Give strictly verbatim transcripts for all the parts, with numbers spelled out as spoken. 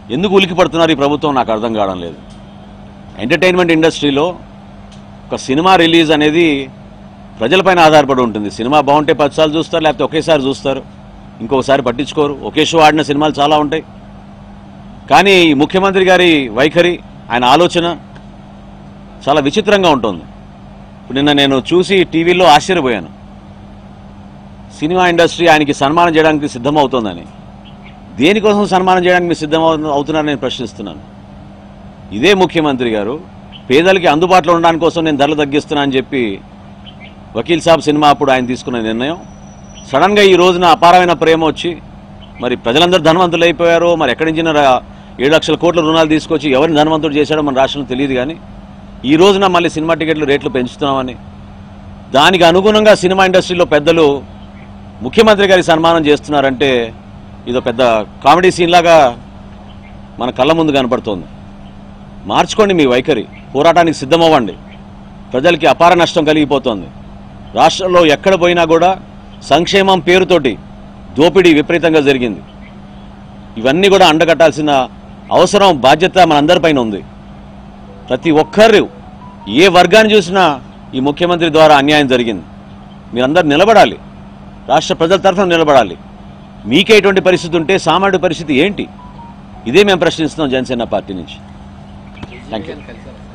ఎందుకు ఉలికి పడుతున్నారు ఈ ప్రభుత్వం నాకు అర్థం కావడం లేదు. ఎంటర్టైన్మెంట్ ఇండస్ట్రీలో ఒక సినిమా రిలీజ్ అనేది ప్రజలపైన ఆధారపడి ఉంటుంది. సినిమా బాగుంటే పదిసార్లు చూస్తారు, లేకపోతే ఒకేసారి చూస్తారు, ఇంకొకసారి పట్టించుకోరు. ఒకే షో ఆడిన సినిమాలు చాలా ఉంటాయి. కానీ ఈ ముఖ్యమంత్రి గారి వైఖరి, ఆయన ఆలోచన చాలా విచిత్రంగా ఉంటుంది. ఇప్పుడు నిన్న నేను చూసి టీవీలో ఆశ్చర్యపోయాను. సినిమా ఇండస్ట్రీ ఆయనకి సన్మానం చేయడానికి సిద్ధమవుతోందని. దేనికోసం సన్మానం చేయడానికి మీరు సిద్ధం అవుతున్నారని నేను ప్రశ్నిస్తున్నాను. ఇదే ముఖ్యమంత్రి గారు పేదలకి అందుబాటులో ఉండడానికి కోసం నేను ధరలు తగ్గిస్తున్నా అని చెప్పి వకీల్ సాబ్ సినిమా అప్పుడు ఆయన తీసుకున్న నిర్ణయం సడన్గా ఈ రోజున అపారమైన ప్రేమ వచ్చి మరి ప్రజలందరూ ధనవంతులు అయిపోయారో, మరి ఎక్కడి నుంచి ఏడు లక్షల కోట్ల రుణాలు తీసుకొచ్చి ఎవరిని ధనవంతుడు చేశాడో మన రాష్ట్రంలో తెలియదు. కానీ ఈ రోజున మళ్ళీ సినిమా టికెట్లు రేట్లు పెంచుతున్నామని, దానికి అనుగుణంగా సినిమా ఇండస్ట్రీలో పెద్దలు ముఖ్యమంత్రి గారికి సన్మానం చేస్తున్నారంటే ఇదో పెద్ద కామెడీ సీన్ లాగా మన కళ్ళ ముందు కనపడుతోంది. మార్చుకోండి మీ వైఖరి, పోరాటానికి సిద్ధమవ్వండి. ప్రజలకి అపార నష్టం కలిగిపోతోంది. రాష్ట్రంలో ఎక్కడ పోయినా కూడా సంక్షేమం పేరుతోటి దోపిడీ విపరీతంగా జరిగింది. ఇవన్నీ కూడా అండగట్టాల్సిన అవసరం, బాధ్యత మనందరిపైన ఉంది. ప్రతి ఒక్కరు ఏ వర్గాన్ని చూసినా ఈ ముఖ్యమంత్రి ద్వారా అన్యాయం జరిగింది. మీరందరూ నిలబడాలి, రాష్ట్ర ప్రజల తరఫున నిలబడాలి. మీకే ఇటువంటి పరిస్థితి ఉంటే సామాన్య పరిస్థితి ఏంటి? ఇదే మేము ప్రశ్నిస్తున్నాం జనసేన పార్టీ నుంచి. Thank you.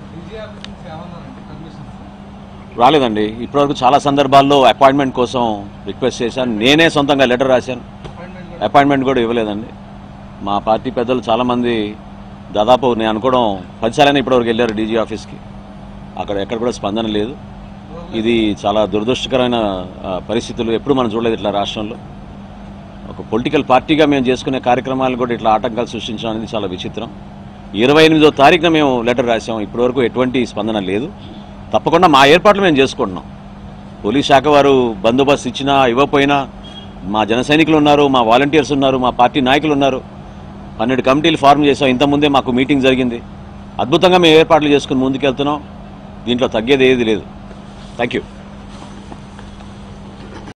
రాలేదండి ఇప్పటివరకు. చాలా సందర్భాల్లో అపాయింట్మెంట్ కోసం రిక్వెస్ట్ చేశాను. నేనే సొంతంగా లెటర్ రాశాను, అపాయింట్మెంట్ కూడా ఇవ్వలేదండి. మా పార్టీ పెద్దలు చాలామంది దాదాపు నేను అనుకోవడం పదిసార్లైనా ఇప్పటివరకు వెళ్ళారు డీజీ ఆఫీస్కి. అక్కడ ఎక్కడ కూడా స్పందన లేదు. ఇది చాలా దురదృష్టకరమైన పరిస్థితులు. ఎప్పుడు మనం చూడలేదు ఇట్లా రాష్ట్రంలో. ఒక పొలిటికల్ పార్టీగా మేము చేసుకునే కార్యక్రమాలు కూడా ఇట్లా ఆటంకాలు సృష్టించడం అనేది చాలా విచిత్రం. ఇరవై ఎనిమిదో తారీఖున మేము లెటర్ రాసాం. ఇప్పటివరకు ఎటువంటి స్పందన లేదు. తప్పకుండా మా ఏర్పాట్లు మేము చేసుకుంటున్నాం. పోలీస్ శాఖ వారు బందోబస్తు ఇచ్చినా ఇవ్వకపోయినా మా జన సైనికులు ఉన్నారు, మా వాలంటీర్స్ ఉన్నారు, మా పార్టీ నాయకులు ఉన్నారు. పన్నెండు కమిటీలు ఫార్మ్ చేసాం. ఇంతకుముందే మాకు మీటింగ్ జరిగింది. అద్భుతంగా మేము ఏర్పాట్లు చేసుకుని ముందుకెళ్తున్నాం. దీంట్లో తగ్గేది ఏది లేదు. Thank you.